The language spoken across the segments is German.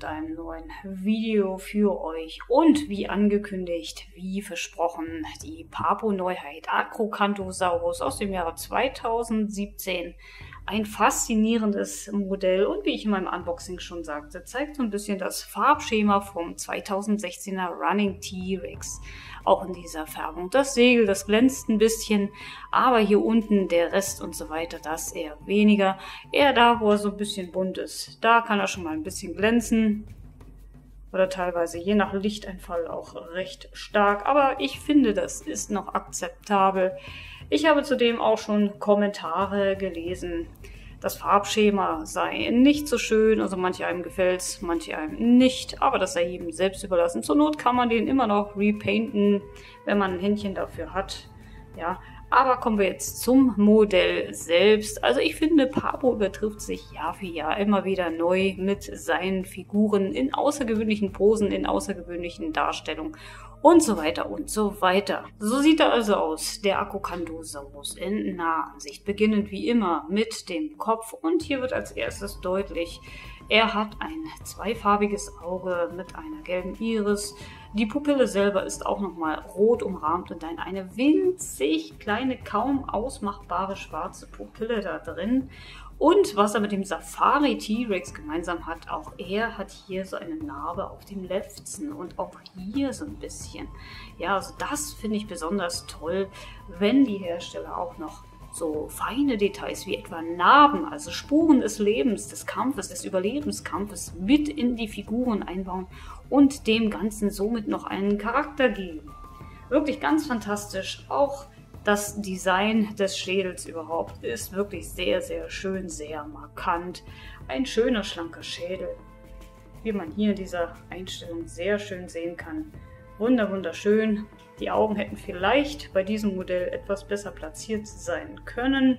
mit einem neuen Video für euch und wie angekündigt, wie versprochen, die Papo-Neuheit Acrocanthosaurus aus dem Jahre 2017. Ein faszinierendes Modell und wie ich in meinem Unboxing schon sagte, zeigt so ein bisschen das Farbschema vom 2016er Running T-Rex. Auch in dieser Färbung. Das Segel, das glänzt ein bisschen, aber hier unten der Rest und so weiter, das eher weniger. Eher da, wo er so ein bisschen bunt ist. Da kann er schon mal ein bisschen glänzen. Oder teilweise je nach Lichteinfall auch recht stark. Aber ich finde, das ist noch akzeptabel. Ich habe zudem auch schon Kommentare gelesen. Das Farbschema sei nicht so schön, also manche einem gefällt's, manche einem nicht, aber das sei jedem selbst überlassen. Zur Not kann man den immer noch repainten, wenn man ein Händchen dafür hat. Ja, aber kommen wir jetzt zum Modell selbst. Also ich finde, Papo übertrifft sich Jahr für Jahr immer wieder neu mit seinen Figuren in außergewöhnlichen Posen, in außergewöhnlichen Darstellungen und so weiter und so weiter. So sieht er also aus, der Acrocanthosaurus in Nahansicht, beginnend wie immer mit dem Kopf. Und hier wird als erstes deutlich, er hat ein zweifarbiges Auge mit einer gelben Iris. Die Pupille selber ist auch nochmal rot umrahmt und dann eine winzig kleine, kaum ausmachbare schwarze Pupille da drin. Und was er mit dem Safari T-Rex gemeinsam hat, auch er hat hier so eine Narbe auf dem Lefzen und auch hier so ein bisschen. Ja, also das finde ich besonders toll, wenn die Hersteller auch noch so feine Details wie etwa Narben, also Spuren des Lebens, des Kampfes, des Überlebenskampfes mit in die Figuren einbauen und dem Ganzen somit noch einen Charakter geben. Wirklich ganz fantastisch. Auch das Design des Schädels überhaupt ist wirklich sehr, sehr schön, sehr markant. Ein schöner, schlanker Schädel, wie man hier in dieser Einstellung sehr schön sehen kann. Wunderschön. Die Augen hätten vielleicht bei diesem Modell etwas besser platziert sein können.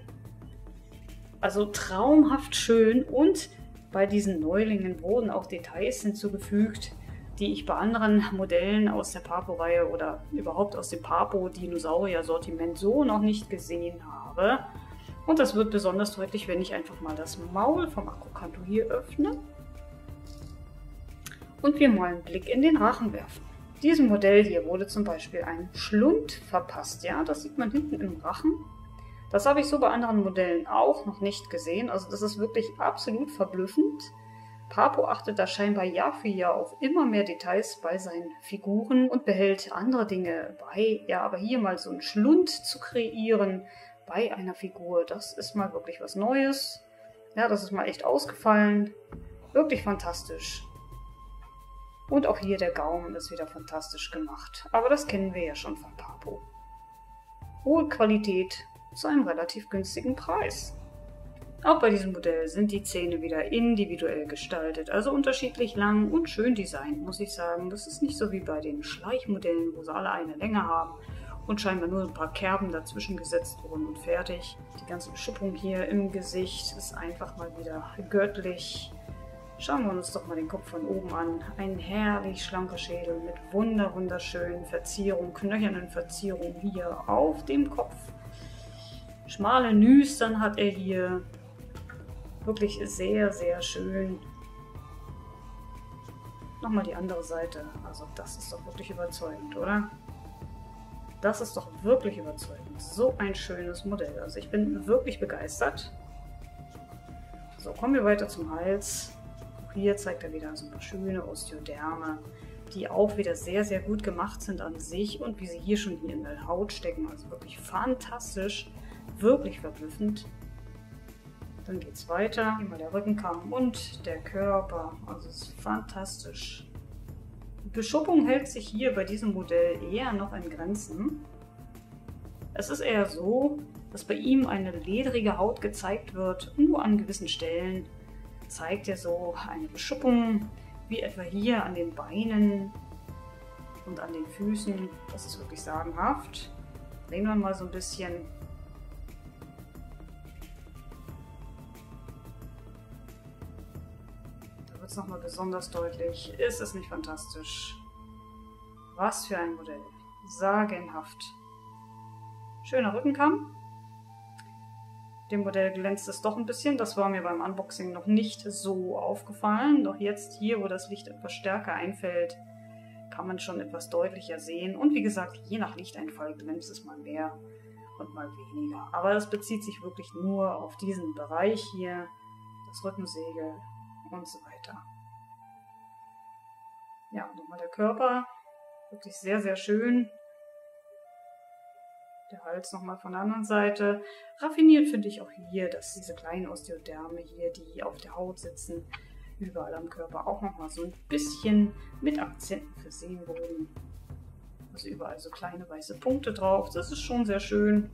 Also traumhaft schön, und bei diesen Neulingen wurden auch Details hinzugefügt, die ich bei anderen Modellen aus der Papo-Reihe oder überhaupt aus dem Papo-Dinosaurier-Sortiment so noch nicht gesehen habe. Und das wird besonders deutlich, wenn ich einfach mal das Maul vom Acrocantho hier öffne und wir mal einen Blick in den Rachen werfen. Diesem Modell hier wurde zum Beispiel ein Schlund verpasst. Ja, das sieht man hinten im Rachen. Das habe ich so bei anderen Modellen auch noch nicht gesehen. Also das ist wirklich absolut verblüffend. Papo achtet da scheinbar Jahr für Jahr auf immer mehr Details bei seinen Figuren und behält andere Dinge bei. Ja, aber hier mal so einen Schlund zu kreieren bei einer Figur, das ist mal wirklich was Neues. Ja, das ist mal echt ausgefallen. Wirklich fantastisch. Und auch hier der Gaumen ist wieder fantastisch gemacht. Aber das kennen wir ja schon von Papo. Hohe Qualität zu einem relativ günstigen Preis. Auch bei diesem Modell sind die Zähne wieder individuell gestaltet, also unterschiedlich lang und schön designt, muss ich sagen. Das ist nicht so wie bei den Schleichmodellen, wo sie alle eine Länge haben und scheinbar nur ein paar Kerben dazwischen gesetzt wurden und fertig. Die ganze Beschuppung hier im Gesicht ist einfach mal wieder göttlich. Schauen wir uns doch mal den Kopf von oben an. Ein herrlich schlanker Schädel mit wunderschönen Verzierungen, knöchernen Verzierungen hier auf dem Kopf. Schmale Nüstern hat er hier. Wirklich sehr, sehr schön. Nochmal die andere Seite. Also das ist doch wirklich überzeugend, oder? Das ist doch wirklich überzeugend. So ein schönes Modell. Also ich bin wirklich begeistert. So, kommen wir weiter zum Hals. Auch hier zeigt er wieder so ein paar schöne Osteoderme, die auch wieder sehr, sehr gut gemacht sind an sich und wie sie hier schon hier in der Haut stecken. Also wirklich fantastisch. Wirklich verblüffend. Dann geht es weiter. Hier mal der Rückenkamm und der Körper. Also es ist fantastisch. Die Beschuppung hält sich hier bei diesem Modell eher noch in Grenzen. Es ist eher so, dass bei ihm eine ledrige Haut gezeigt wird. Nur an gewissen Stellen zeigt er so eine Beschuppung, wie etwa hier an den Beinen und an den Füßen. Das ist wirklich sagenhaft. Drehen wir mal so ein bisschen. Wird es nochmal besonders deutlich. Ist es nicht fantastisch? Was für ein Modell. Sagenhaft. Schöner Rückenkamm. dem Modell glänzt es doch ein bisschen. Das war mir beim Unboxing noch nicht so aufgefallen. Doch jetzt hier, wo das Licht etwas stärker einfällt, kann man schon etwas deutlicher sehen. Und wie gesagt, je nach Lichteinfall glänzt es mal mehr und mal weniger. Aber das bezieht sich wirklich nur auf diesen Bereich hier, das Rückensegel und so weiter. Ja, nochmal der Körper, wirklich sehr, sehr schön. Der Hals nochmal von der anderen Seite. Raffiniert finde ich auch hier, dass diese kleinen Osteoderme hier, die auf der Haut sitzen, überall am Körper auch nochmal so ein bisschen mit Akzenten versehen wurden. Also überall so kleine weiße Punkte drauf. Das ist schon sehr schön.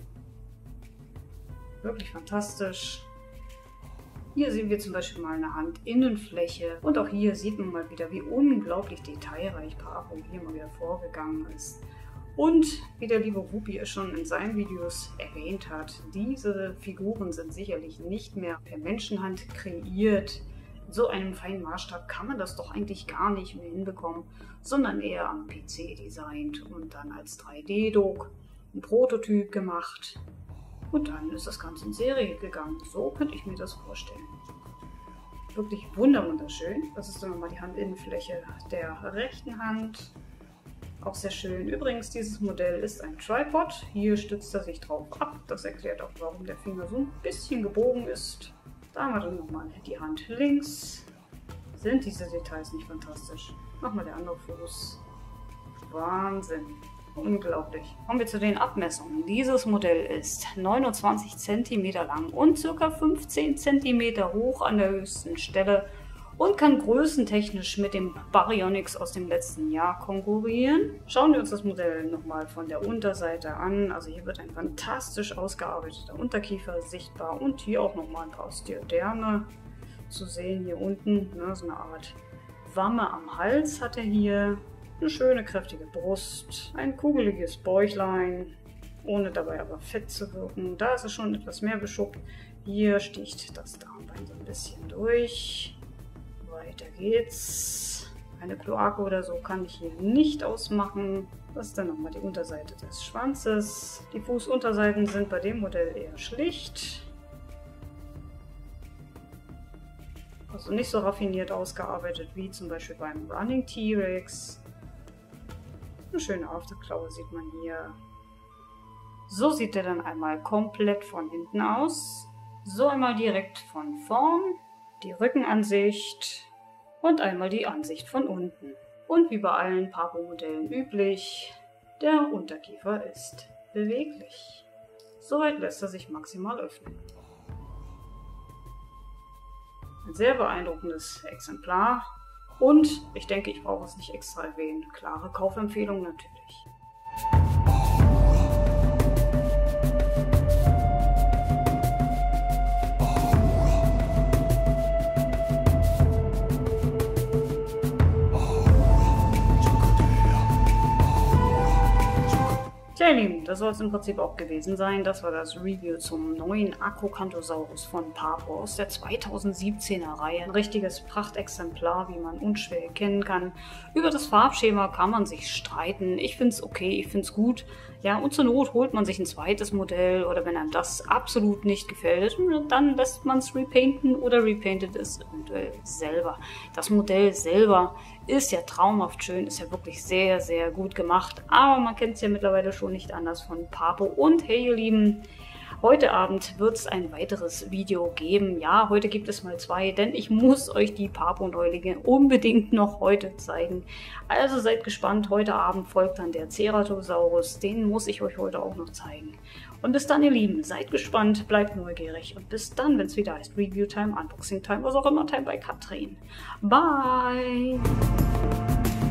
Wirklich fantastisch. Hier sehen wir zum Beispiel mal eine Handinnenfläche. Und auch hier sieht man mal wieder, wie unglaublich detailreich Papo hier mal wieder vorgegangen ist. Und wie der liebe Rupi es schon in seinen Videos erwähnt hat, diese Figuren sind sicherlich nicht mehr per Menschenhand kreiert. In so einem feinen Maßstab kann man das doch eigentlich gar nicht mehr hinbekommen, sondern eher am PC designt und dann als 3D-Druck ein Prototyp gemacht. Und dann ist das Ganze in Serie gegangen. So könnte ich mir das vorstellen. Wirklich wunderschön. Das ist dann nochmal die Handinnenfläche der rechten Hand. Auch sehr schön. Übrigens, dieses Modell ist ein Tripod. Hier stützt er sich drauf ab. Das erklärt auch, warum der Finger so ein bisschen gebogen ist. Da haben wir dann nochmal die Hand links. Sind diese Details nicht fantastisch? Nochmal der andere Fuß. Wahnsinn. Unglaublich. Kommen wir zu den Abmessungen. Dieses Modell ist 29 cm lang und ca. 15 cm hoch an der höchsten Stelle und kann größentechnisch mit dem Baryonyx aus dem letzten Jahr konkurrieren. Schauen wir uns das Modell nochmal von der Unterseite an. Also hier wird ein fantastisch ausgearbeiteter Unterkiefer sichtbar und hier auch nochmal ein paar Osteoderme zu sehen hier unten. Ne, so eine Art Wamme am Hals hat er hier. Eine schöne, kräftige Brust, ein kugeliges Bäuchlein, ohne dabei aber fett zu wirken. Da ist es schon etwas mehr beschuppt. Hier sticht das Darmbein so ein bisschen durch. Weiter geht's. Eine Kloake oder so kann ich hier nicht ausmachen. Das ist dann nochmal die Unterseite des Schwanzes. Die Fußunterseiten sind bei dem Modell eher schlicht. Also nicht so raffiniert ausgearbeitet wie zum Beispiel beim Running T-Rex. Eine schöne Afterklaue sieht man hier. So sieht er dann einmal komplett von hinten aus. So einmal direkt von vorn. Die Rückenansicht. Und einmal die Ansicht von unten. Und wie bei allen Papo-Modellen üblich, der Unterkiefer ist beweglich. Soweit lässt er sich maximal öffnen. Ein sehr beeindruckendes Exemplar. Und ich denke, ich brauche es nicht extra erwähnen. Klare Kaufempfehlung natürlich. Tja, ihr Lieben, das soll es im Prinzip auch gewesen sein. Das war das Review zum neuen Acrocanthosaurus von Papo aus der 2017er Reihe. Ein richtiges Prachtexemplar, wie man unschwer erkennen kann. Über das Farbschema kann man sich streiten. Ich finde es okay, ich finde es gut. Ja, und zur Not holt man sich ein zweites Modell oder wenn einem das absolut nicht gefällt, dann lässt man es repainten oder repaintet es eventuell selber. Das Modell selber ist ja traumhaft schön, ist ja wirklich sehr, sehr gut gemacht, aber man kennt es ja mittlerweile schon nicht anders von Papo. Und hey ihr Lieben, heute Abend wird es ein weiteres Video geben. Ja, heute gibt es mal zwei, denn ich muss euch die Papo-Neulinge unbedingt noch heute zeigen. Also seid gespannt, heute Abend folgt dann der Ceratosaurus, den muss ich euch heute auch noch zeigen. Und bis dann ihr Lieben, seid gespannt, bleibt neugierig und bis dann, wenn es wieder heißt Review Time, Unboxing Time, was auch immer, Time bei Katrin. Bye!